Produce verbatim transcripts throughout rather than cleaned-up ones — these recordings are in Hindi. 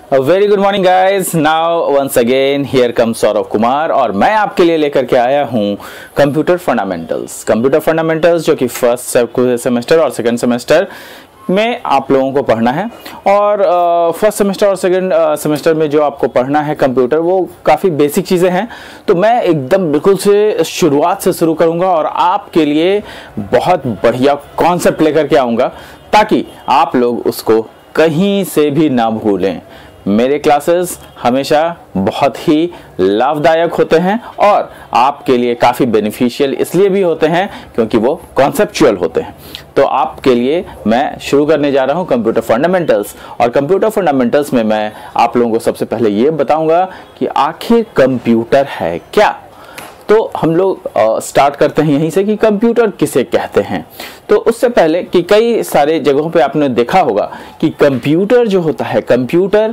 A very good morning guys. Now once again here comes Saurav Kumar और मैं आपके लिए लेकर के आया हूँ कंप्यूटर फंडामेंटल्स कंप्यूटर फंडामेंटल्स जो कि फर्स्ट सेमेस्टर और सेकंड सेमेस्टर में आप लोगों को पढ़ना है। और फर्स्ट सेमेस्टर और सेकंड सेमेस्टर में जो आपको पढ़ना है कंप्यूटर, वो काफ़ी बेसिक चीज़ें हैं। तो मैं एकदम बिल्कुल से शुरुआत से शुरू करूँगा और आपके लिए बहुत बढ़िया कॉन्सेप्ट लेकर के आऊँगा ताकि आप लोग उसको कहीं से भी ना भूलें। मेरे क्लासेस हमेशा बहुत ही लाभदायक होते हैं और आपके लिए काफ़ी बेनिफिशियल इसलिए भी होते हैं क्योंकि वो कॉन्सेप्चुअल होते हैं। तो आपके लिए मैं शुरू करने जा रहा हूं कंप्यूटर फंडामेंटल्स। और कंप्यूटर फंडामेंटल्स में मैं आप लोगों को सबसे पहले ये बताऊंगा कि आखिर कंप्यूटर है क्या। तो हम लोग स्टार्ट करते हैं यहीं से कि कंप्यूटर किसे कहते हैं। तो उससे पहले कि कई सारे जगहों पे आपने देखा होगा कि कंप्यूटर जो होता है, कंप्यूटर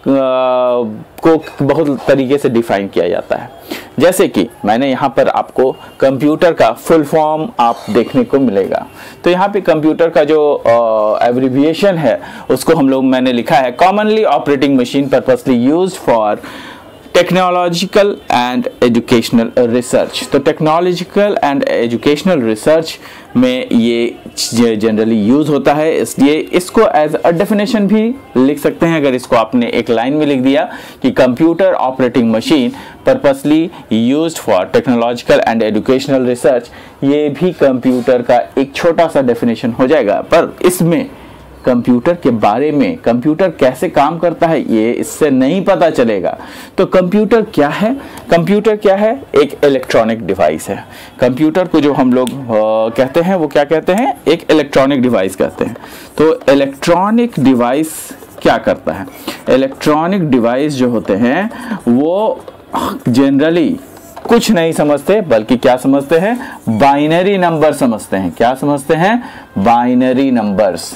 को बहुत तरीके से डिफाइन किया जाता है। जैसे कि मैंने यहाँ पर आपको कंप्यूटर का फुल फॉर्म आप देखने को मिलेगा। तो यहाँ पे कंप्यूटर का जो एब्रिविएशन है उसको हम लोग मैंने लिखा है commonly operating machine purposely used for technological and educational research. तो टेक्नोलॉजिकल एंड एजुकेशनल रिसर्च में ये जनरली यूज होता है, इसलिए इसको एज अ डेफिनेशन भी लिख सकते हैं। अगर इसको आपने एक लाइन में लिख दिया कि computer operating machine purposely used for technological and educational research, ये भी कंप्यूटर का एक छोटा सा डेफिनेशन हो जाएगा। पर इसमें कंप्यूटर के बारे में, कंप्यूटर कैसे काम करता है, ये इससे नहीं पता चलेगा। तो कंप्यूटर क्या है? कंप्यूटर क्या है? एक इलेक्ट्रॉनिक डिवाइस है। कंप्यूटर को जो हम लोग कहते हैं वो क्या कहते हैं? एक इलेक्ट्रॉनिक डिवाइस कहते हैं। तो इलेक्ट्रॉनिक डिवाइस क्या करता है? इलेक्ट्रॉनिक डिवाइस जो होते हैं वो जनरली कुछ नहीं समझते, बल्कि क्या समझते हैं? बाइनरी नंबर समझते हैं। क्या समझते हैं? बाइनरी नंबर्स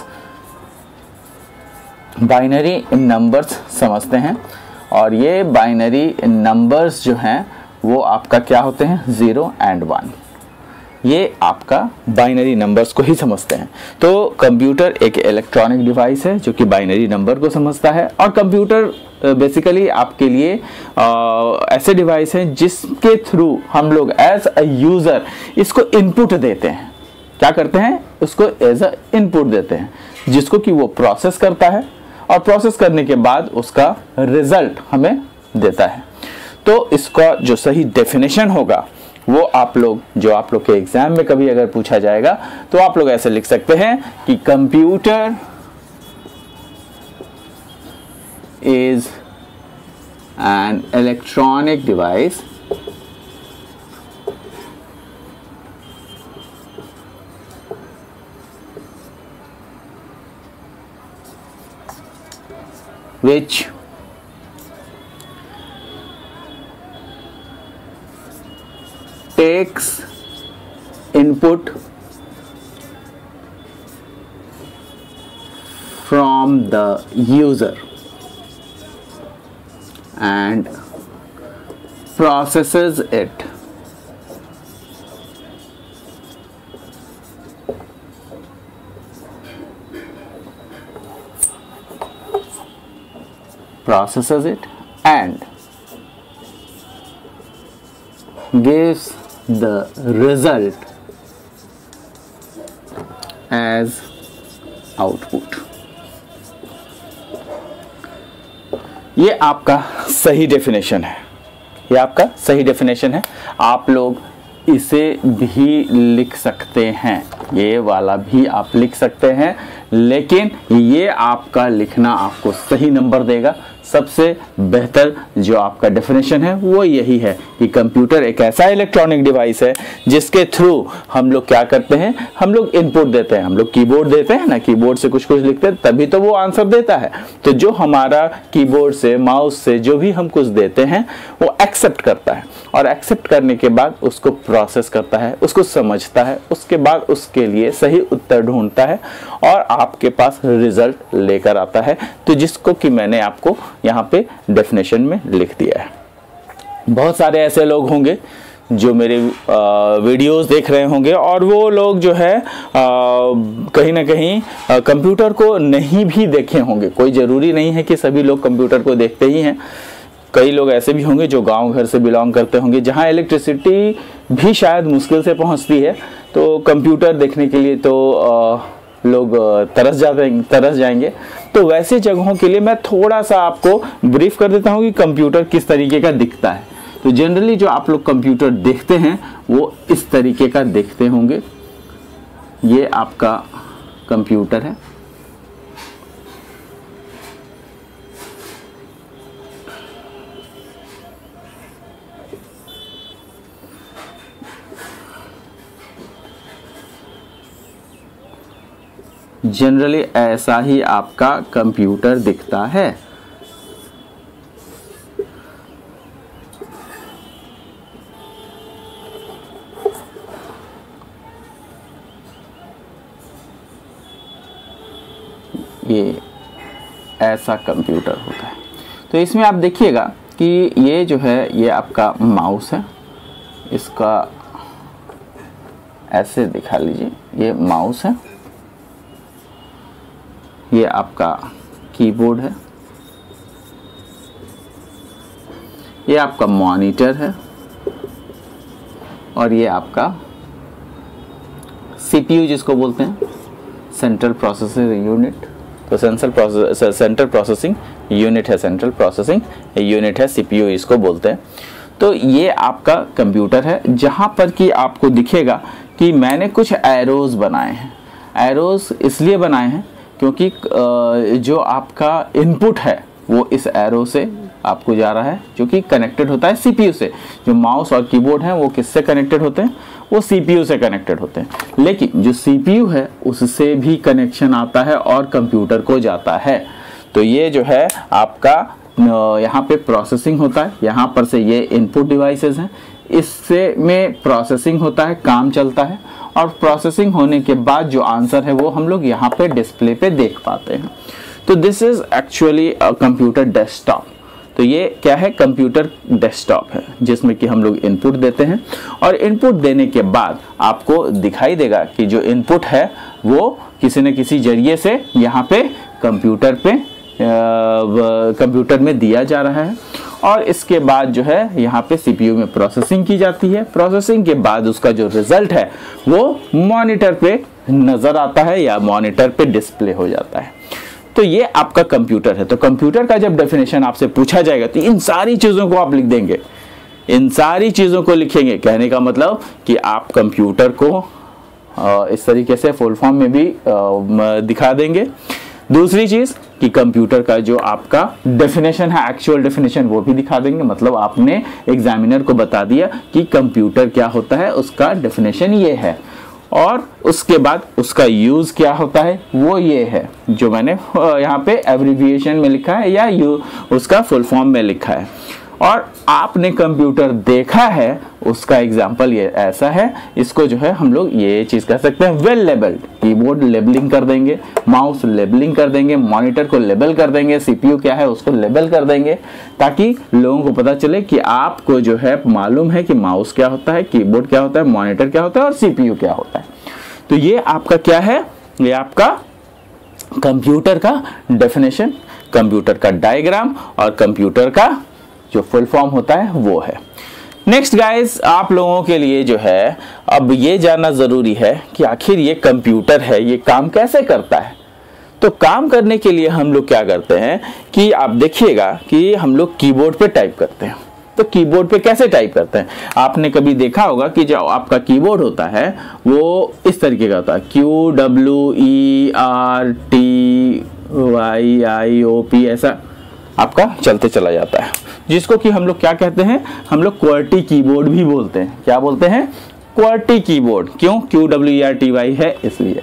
बाइनरी नंबर्स समझते हैं। और ये बाइनरी नंबर्स जो हैं वो आपका क्या होते हैं? Zero and one. ये आपका बाइनरी नंबर्स को ही समझते हैं। तो कंप्यूटर एक इलेक्ट्रॉनिक डिवाइस है जो कि बाइनरी नंबर को समझता है। और कंप्यूटर बेसिकली आपके लिए आ, ऐसे डिवाइस हैं जिसके थ्रू हम लोग एज अ यूज़र इसको इनपुट देते हैं। क्या करते हैं? उसको एज अ इनपुट देते हैं, जिसको कि वो प्रोसेस करता है और प्रोसेस करने के बाद उसका रिजल्ट हमें देता है। तो इसका जो सही डेफिनेशन होगा वो आप लोग, जो आप लोग के एग्जाम में कभी अगर पूछा जाएगा तो आप लोग ऐसे लिख सकते हैं कि computer is an electronic device which takes input from the user and processes it processes it and gives the result as output। ये आपका सही डेफिनेशन है। ये आपका सही डेफिनेशन है। आप लोग इसे भी लिख सकते हैं, ये वाला भी आप लिख सकते हैं, लेकिन ये आपका लिखना आपको सही नंबर देगा। सबसे बेहतर जो आपका डेफिनेशन है वो यही है कि कंप्यूटर एक ऐसा इलेक्ट्रॉनिक डिवाइस है जिसके थ्रू हम लोग क्या करते हैं? हम लोग इनपुट देते हैं। हम लोग कीबोर्ड देते हैं ना, कीबोर्ड से कुछ कुछ लिखते हैं तभी तो वो आंसर देता है। तो जो हमारा कीबोर्ड से, माउस से जो भी हम कुछ देते हैं वो एक्सेप्ट करता है और एक्सेप्ट करने के बाद उसको प्रोसेस करता है, उसको समझता है, उसके बाद उसके लिए सही उत्तर ढूंढता है और आपके पास रिजल्ट लेकर आता है। तो जिसको कि मैंने आपको यहाँ पे डेफिनेशन में लिख दिया है। बहुत सारे ऐसे लोग होंगे जो मेरे वीडियोस देख रहे होंगे और वो लोग जो है आ, कहीं ना कहीं कंप्यूटर को नहीं भी देखे होंगे। कोई ज़रूरी नहीं है कि सभी लोग कंप्यूटर को देखते ही हैं। कई लोग ऐसे भी होंगे जो गांव घर से बिलोंग करते होंगे, जहां इलेक्ट्रिसिटी भी शायद मुश्किल से पहुंचती है, तो कंप्यूटर देखने के लिए तो आ, लोग तरस जाते तरस जाएंगे। तो वैसे जगहों के लिए मैं थोड़ा सा आपको ब्रीफ कर देता हूं कि कंप्यूटर किस तरीके का दिखता है। तो जनरली जो आप लोग कंप्यूटर देखते हैं वो इस तरीके का देखते होंगे। ये आपका कंप्यूटर है। जनरली ऐसा ही आपका कंप्यूटर दिखता है। ये ऐसा कंप्यूटर होता है। तो इसमें आप देखिएगा कि ये जो है ये आपका माउस है। इसका ऐसे दिखा लीजिए, ये माउस है। ये आपका कीबोर्ड है। ये आपका मॉनिटर है और ये आपका सीपीयू जिसको बोलते हैं, सेंट्रल प्रोसेसिंग यूनिट। तो central process central processing unit है, सेंट्रल प्रोसेसिंग यूनिट है, सीपीयू इसको बोलते हैं। तो ये आपका कंप्यूटर है, जहां पर कि आपको दिखेगा कि मैंने कुछ एरोज बनाए हैं। एरोज इसलिए बनाए हैं क्योंकि जो आपका इनपुट है वो इस एरो से आपको जा रहा है, जो कि कनेक्टेड होता है सीपीयू से। जो माउस और कीबोर्ड हैं वो किससे कनेक्टेड होते हैं? वो सीपीयू से कनेक्टेड होते हैं। लेकिन जो सीपीयू है उससे भी कनेक्शन आता है और कंप्यूटर को जाता है। तो ये जो है आपका यहाँ पे प्रोसेसिंग होता है। यहाँ पर से ये इनपुट डिवाइसेस हैं, इससे में प्रोसेसिंग होता है, काम चलता है, और प्रोसेसिंग होने के बाद जो आंसर है वो हम लोग यहाँ पे डिस्प्ले पे देख पाते हैं। तो this is actually a computer desktop. तो ये क्या है? कंप्यूटर डेस्कटॉप है, जिसमें कि हम लोग इनपुट देते हैं और इनपुट देने के बाद आपको दिखाई देगा कि जो इनपुट है वो किसी न किसी जरिए से यहाँ पे कंप्यूटर पे कंप्यूटर में दिया जा रहा है। और इसके बाद जो है यहाँ पे सीपीयू में प्रोसेसिंग की जाती है। प्रोसेसिंग के बाद उसका जो रिजल्ट है वो मॉनिटर पे नजर आता है या मॉनिटर पे डिस्प्ले हो जाता है। तो ये आपका कंप्यूटर है। तो कंप्यूटर का जब डेफिनेशन आपसे पूछा जाएगा तो इन सारी चीजों को आप लिख देंगे, इन सारी चीजों को लिखेंगे। कहने का मतलब कि आप कंप्यूटर को इस तरीके से फुल फॉर्म में भी दिखा देंगे। दूसरी चीज कि कंप्यूटर का जो आपका डेफिनेशन है, एक्चुअल डेफिनेशन, वो भी दिखा देंगे। मतलब आपने एग्जामिनर को बता दिया कि कंप्यूटर क्या होता है, उसका डेफिनेशन ये है, और उसके बाद उसका यूज क्या होता है वो ये है, जो मैंने यहाँ पे एब्रिविएशन में लिखा है या यू उसका फुल फॉर्म में लिखा है। और आपने कंप्यूटर देखा है उसका एग्जाम्पल ये ऐसा है। इसको जो है हम लोग ये चीज कह सकते हैं वेल लेबल्ड। कीबोर्ड लेबलिंग कर देंगे, माउस लेबलिंग कर देंगे, मॉनिटर को लेबल कर देंगे, सीपीयू क्या है उसको लेबल कर देंगे, ताकि लोगों को पता चले कि आपको जो है मालूम है कि माउस क्या होता है, कीबोर्ड क्या होता है, मॉनिटर क्या होता है और सीपीयू क्या होता है। तो ये आपका क्या है? ये आपका कंप्यूटर का डेफिनेशन, कंप्यूटर का डायग्राम और कंप्यूटर का जो फुल फॉर्म होता है वो है। नेक्स्ट गाइस, आप लोगों के लिए जो है अब ये जानना जरूरी है कि आखिर ये कंप्यूटर है ये काम कैसे करता है। तो काम करने के लिए हम लोग क्या करते हैं कि आप देखिएगा कि हम लोग कीबोर्ड पे टाइप करते हैं। तो कीबोर्ड पे कैसे टाइप करते हैं? आपने कभी देखा होगा कि जो आपका कीबोर्ड होता है वो इस तरीके का होता है, Q W E R T Y I O P, ऐसा आपका चलते चला जाता है, जिसको कि हम लोग क्या कहते हैं? हम लोग क्वर्टी कीबोर्ड भी बोलते हैं। क्या बोलते हैं? Qwerty keyboard. क्यों? Q W E R T Y है इसलिए।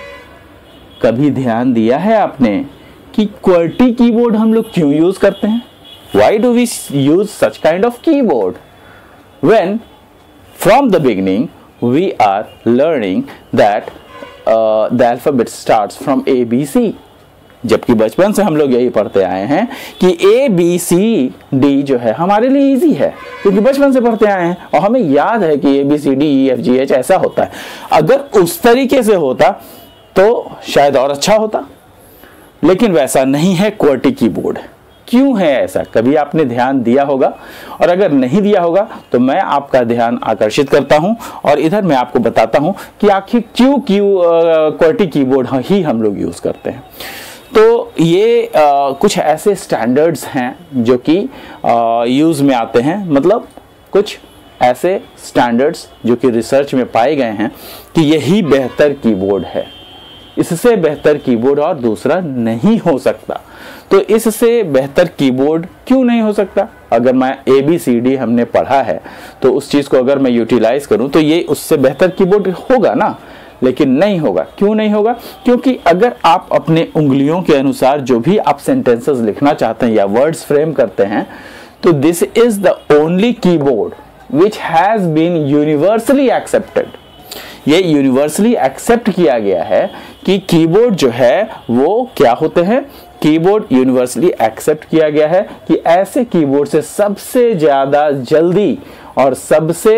कभी ध्यान दिया है आपने कि क्वर्टी कीबोर्ड हम लोग क्यों यूज करते हैं? Why do we use such kind of keyboard? When from the beginning we are learning that uh, the alphabet starts from A B C. जबकि बचपन से हम लोग यही पढ़ते आए हैं कि ए बी सी डी जो है हमारे लिए इजी है, क्योंकि बचपन से पढ़ते आए हैं और हमें याद है कि A B C D E F G H ऐसा होता है। अगर उस तरीके से होता तो शायद और अच्छा होता, लेकिन वैसा नहीं है क्वर्टी कीबोर्ड। क्यों है ऐसा, कभी आपने ध्यान दिया होगा? और अगर नहीं दिया होगा तो मैं आपका ध्यान आकर्षित करता हूं और इधर मैं आपको बताता हूं कि आखिर क्यों क्यों क्वर्टी कीबोर्ड ही हम लोग यूज करते हैं। तो ये आ, कुछ ऐसे स्टैंडर्ड्स हैं जो कि यूज में आते हैं, मतलब कुछ ऐसे स्टैंडर्ड्स जो कि रिसर्च में पाए गए हैं कि यही बेहतर कीबोर्ड है, इससे बेहतर कीबोर्ड और दूसरा नहीं हो सकता। तो इससे बेहतर कीबोर्ड क्यों नहीं हो सकता? अगर मैं ए बी सी डी हमने पढ़ा है तो उस चीज को अगर मैं यूटिलाइज करूं तो ये उससे बेहतर कीबोर्ड होगा ना, लेकिन नहीं होगा। क्यों नहीं होगा? क्योंकि अगर आप अपने उंगलियों के अनुसार जो भी आप सेंटेंसेस लिखना चाहते हैं या वर्ड्स फ्रेम करते हैं, तो this is the only keyboard which has been universally accepted. ये यूनिवर्सली एक्सेप्ट किया गया है कि कीबोर्ड जो है वो क्या होते हैं, कीबोर्ड यूनिवर्सली एक्सेप्ट किया गया है कि ऐसे कीबोर्ड से सबसे ज्यादा जल्दी और सबसे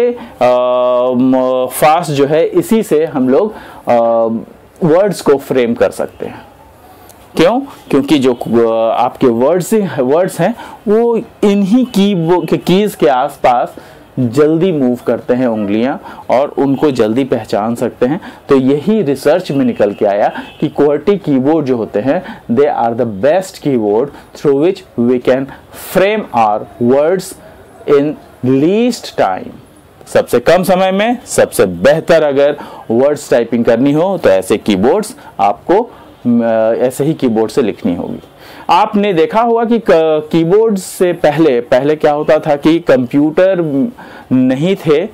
फास्ट जो है इसी से हम लोग वर्ड्स को फ्रेम कर सकते हैं। क्यों? क्योंकि जो आपके वर्ड्स वर्ड्स हैं वो इन्हीं की कीज के आसपास जल्दी मूव करते हैं उंगलियां और उनको जल्दी पहचान सकते हैं। तो यही रिसर्च में निकल के आया कि क्वर्टी कीबोर्ड जो होते हैं they are the best keyboard through which we can frame our words in least time. सबसे कम समय में सबसे बेहतर अगर वर्ड्स टाइपिंग करनी हो तो ऐसे कीबोर्ड्स आपको ऐसे ही कीबोर्ड से लिखनी होगी। आपने देखा होगा कि कीबोर्ड से पहले पहले क्या होता था कि कंप्यूटर नहीं थे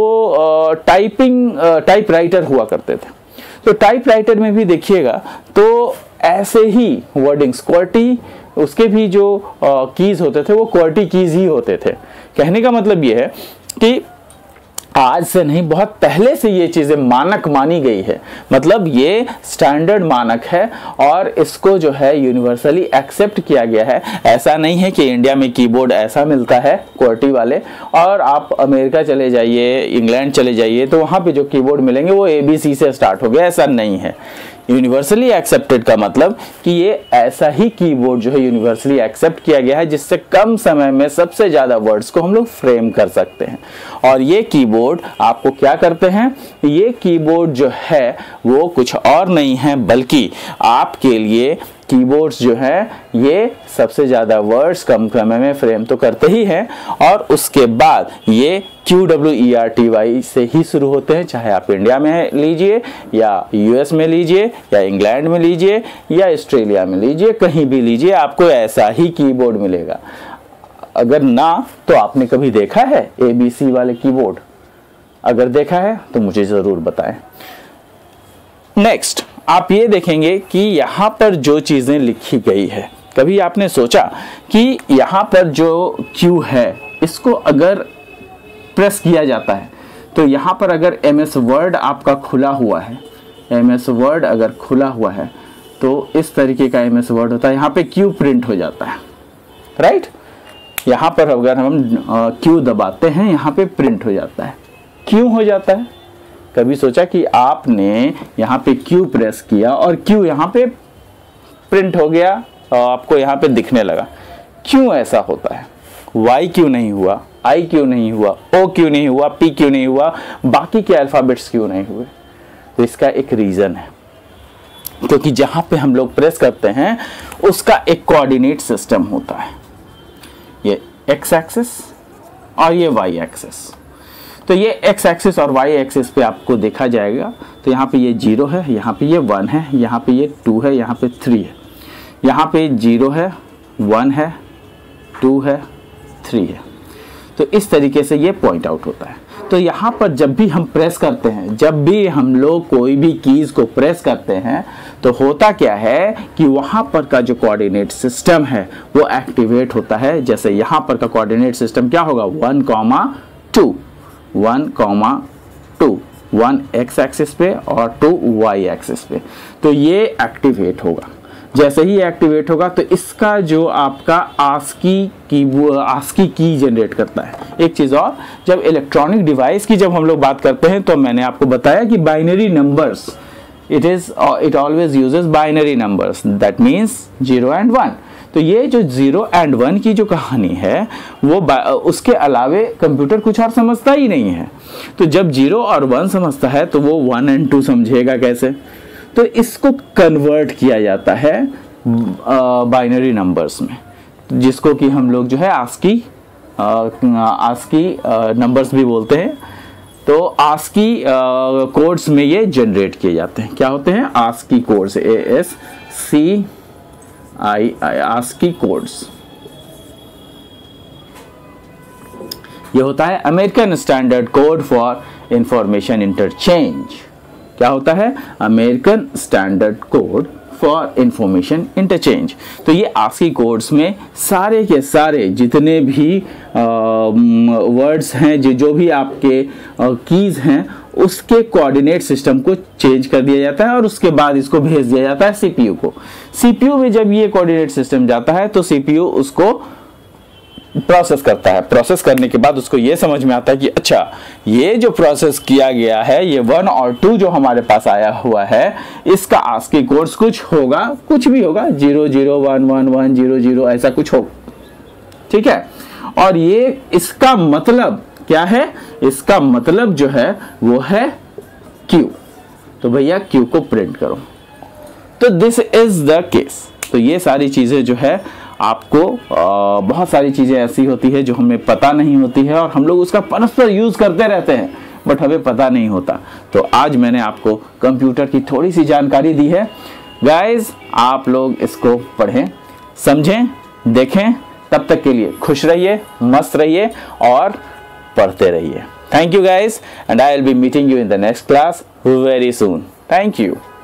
तो टाइपिंग टाइपराइटर हुआ करते थे। तो टाइपराइटर में भी देखिएगा तो ऐसे ही वर्डिंग्स क्वर्टी, उसके भी जो कीज होते थे वो क्वर्टी कीज ही होते थे। कहने का मतलब ये है कि आज से नहीं, बहुत पहले से ये चीजें मानक मानी गई है, मतलब ये स्टैंडर्ड मानक है और इसको जो है यूनिवर्सली एक्सेप्ट किया गया है। ऐसा नहीं है कि इंडिया में कीबोर्ड ऐसा मिलता है क्वर्टी वाले और आप अमेरिका चले जाइए, इंग्लैंड चले जाइए तो वहां पे जो कीबोर्ड मिलेंगे वो ए बी सी से स्टार्ट हो गया, ऐसा नहीं है। यूनिवर्सली एक्सेप्टेड का मतलब कि ये ऐसा ही कीबोर्ड जो है यूनिवर्सली एक्सेप्ट किया गया है जिससे कम समय में सबसे ज्यादा वर्ड्स को हम लोग फ्रेम कर सकते हैं। और ये कीबोर्ड आपको क्या करते हैं, ये कीबोर्ड जो है वो कुछ और नहीं है बल्कि आपके लिए कीबोर्ड्स जो है ये सबसे ज्यादा वर्ड्स कम समय में फ्रेम तो करते ही हैं और उसके बाद ये Q W E R T Y से ही शुरू होते हैं। चाहे आप इंडिया में लीजिए या यूएस में लीजिए या इंग्लैंड में लीजिए या ऑस्ट्रेलिया में लीजिए, कहीं भी लीजिए आपको ऐसा ही कीबोर्ड मिलेगा। अगर ना तो आपने कभी देखा है ए बी सी वाले कीबोर्ड? अगर देखा है तो मुझे जरूर बताएं। नेक्स्ट आप ये देखेंगे कि यहाँ पर जो चीजें लिखी गई है, कभी आपने सोचा कि यहाँ पर जो क्यू है इसको अगर प्रेस किया जाता है तो यहाँ पर अगर एम एस वर्ड आपका खुला हुआ है, एम एस वर्ड अगर खुला हुआ है तो इस तरीके का एम एस वर्ड होता है, यहाँ पे क्यू प्रिंट हो जाता है, राइट। यहाँ पर अगर हम क्यू दबाते हैं यहाँ पे प्रिंट हो जाता है। क्यों हो जाता है? कभी सोचा कि आपने यहाँ पे क्यू प्रेस किया और क्यू यहाँ पे प्रिंट हो गया और आपको यहाँ पे दिखने लगा, क्यों ऐसा होता है? वाई क्यों नहीं हुआ, आई क्यों नहीं हुआ, ओ क्यों नहीं हुआ, पी क्यों नहीं हुआ, बाकी के अल्फाबेट्स क्यों नहीं हुए? तो इसका एक रीजन है, क्योंकि जहां पे हम लोग प्रेस करते हैं उसका एक कोऑर्डिनेट सिस्टम होता है, ये एक्स एक्सिस और ये वाई एक्सिस। तो ये एक्स एक्सिस और वाई एक्सिस पे आपको देखा जाएगा तो यहाँ पे ये जीरो है, यहाँ पे ये वन है, यहाँ पे ये टू है, यहाँ पे थ्री है, यहाँ पे जीरो है, वन है, टू है, थ्री है। तो इस तरीके से ये पॉइंट आउट होता है। तो यहाँ पर जब भी हम प्रेस करते हैं, जब भी हम लोग कोई भी कीज को प्रेस करते हैं तो होता क्या है कि वहाँ पर का जो कोऑर्डिनेट सिस्टम है वो एक्टिवेट होता है। जैसे यहाँ पर का कोऑर्डिनेट सिस्टम क्या होगा, one comma two, one comma two, one X axis पे और टू वाई एक्सिस पे, तो ये एक्टिवेट होगा। जैसे ही एक्टिवेट होगा तो इसका जो आपका आस्की की आस्की की जनरेट करता है। एक चीज और, जब इलेक्ट्रॉनिक डिवाइस की जब हम लोग बात करते हैं तो मैंने आपको बताया कि binary numbers, it is it always uses binary numbers, that means zero and one. तो ये जो जीरो एंड वन की जो कहानी है वो उसके अलावे कंप्यूटर कुछ और समझता ही नहीं है। तो जब जीरो और वन समझता है तो वो वन एंड टू समझेगा कैसे? तो इसको कन्वर्ट किया जाता है बाइनरी नंबर्स में, जिसको कि हम लोग जो है आस्की आस्की नंबर्स भी बोलते हैं। तो आस्की कोड्स में ये जनरेट किए जाते हैं। क्या होते हैं? ASCII codes, A S C I I ASCII codes. ये होता है American standard code for information interchange. क्या होता है? American standard code for information interchange. तो ये आस्की कोड्स में सारे के सारे जितने भी वर्ड्स हैं, जो जो भी आपके कीज हैं, उसके कोऑर्डिनेट सिस्टम को चेंज कर दिया जाता है और उसके बाद इसको भेज दिया जाता है सीपीयू को। सीपीयू में जब ये कोऑर्डिनेट सिस्टम जाता है तो सीपीयू उसको प्रोसेस करता है। प्रोसेस करने के बाद उसको ये समझ में आता है कि अच्छा, ये जो प्रोसेस किया गया है, ये वन और टू जो हमारे पास आया हुआ है, इसका आस्की कोड्स कुछ होगा, कुछ भी होगा, zero zero one one one zero zero ऐसा कुछ होगा, ठीक है। और ये इसका मतलब क्या है? इसका मतलब जो है वो है क्यू। तो भैया क्यू को प्रिंट करो। तो दिस इज द केस। तो ये सारी चीजें जो है आपको आ, बहुत सारी चीजें ऐसी होती है जो हमें पता नहीं होती है और हम लोग उसका परस्पर यूज करते रहते हैं, बट हमें पता नहीं होता। तो आज मैंने आपको कंप्यूटर की थोड़ी सी जानकारी दी है। गाइज, आप लोग इसको पढ़ें, समझें, देखें। तब तक के लिए खुश रहिए, मस्त रहिए और पढ़ते रहिए। Thank you guys, and I will be meeting you in the next class very soon. Thank you.